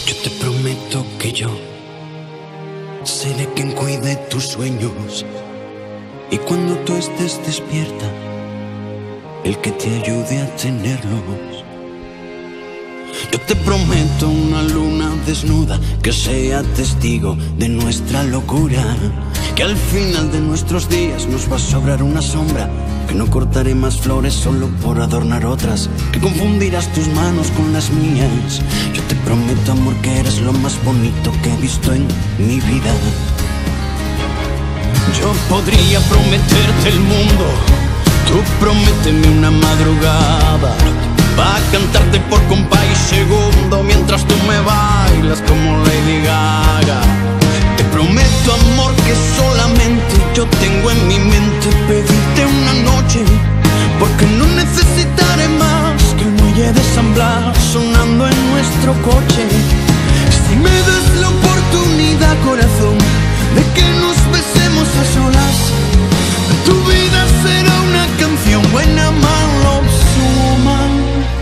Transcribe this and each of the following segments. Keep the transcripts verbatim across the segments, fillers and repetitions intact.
Yo te prometo que yo seré quien cuide tus sueños, y cuando tú estés despierta, el que te ayude a tenerlos. Yo te prometo una luna desnuda que sea testigo de nuestra locura, que al final de nuestros días nos va a sobrar una sombra, que no cortaré más flores solo por adornar otras, que confundirás tus manos con las mías. Yo te prometo, amor, que eres lo más bonito que he visto en mi vida. Yo podría prometerte el mundo, tú prométeme una madrugada, pa' cantarte por compás y segundo mientras tú me bailas como Lady Gaga. Te prometo, amor, que solamente yo tengo en mi mente pedirte una noche, porque no necesitaré más que el muelle de San Blas sonando en nuestro coche. Si me das la oportunidad, corazón, de que nos besemos a solas, tu vida será una canción buena, man, love, woman.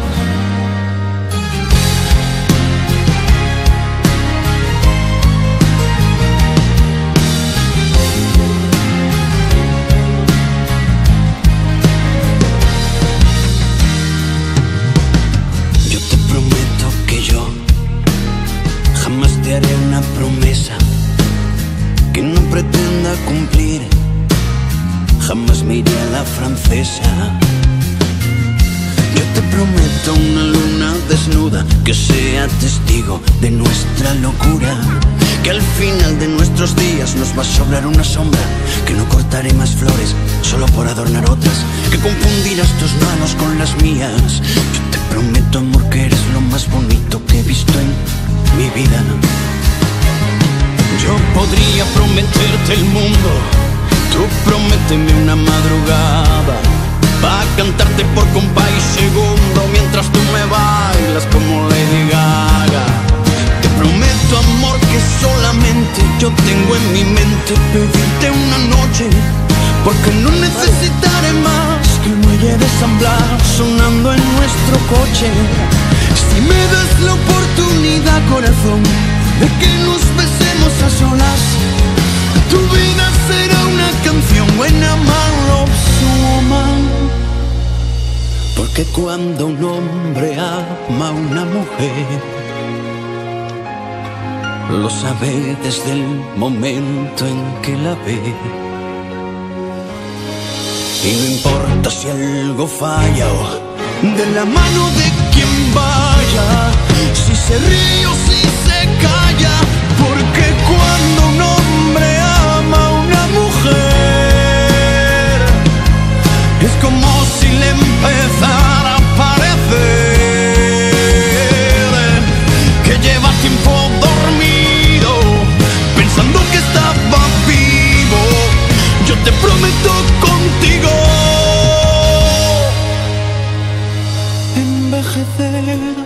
Te haré una promesa que no pretenda cumplir, jamás me iré a la francesa. Yo te prometo una luna desnuda que sea testigo de nuestra locura, que al final de nuestros días nos va a sobrar una sombra, que no cortaré más flores solo por adornar otras, que confundirás tus manos con las mías. Yo te prometo, amor, que eres lo más bonito que he visto en mi vida. Yo podría prometerte el mundo, tú prométeme una madrugada, pa' cantarte por compás y segundo mientras tú me bailas como Lady Gaga. Te prometo, amor, que solamente yo tengo en mi mente pedirte una noche, porque no necesitaré más que el muelle de San Blas sonando en nuestro coche. Si me das la oportunidad, corazón, de que nos besemos a solas, tu vida será una canción buena, man, love, woman. Porque cuando un hombre ama a una mujer, lo sabe desde el momento en que la ve. Y no importa si algo falla o de la mano de quien vaya, si se ríe o si se calla, porque cuando un hombre ama a una mujer, es como si le empezara a parecer que lleva tiempo dormido, pensando que estaba vivo. Yo te prometo contigo envejecer.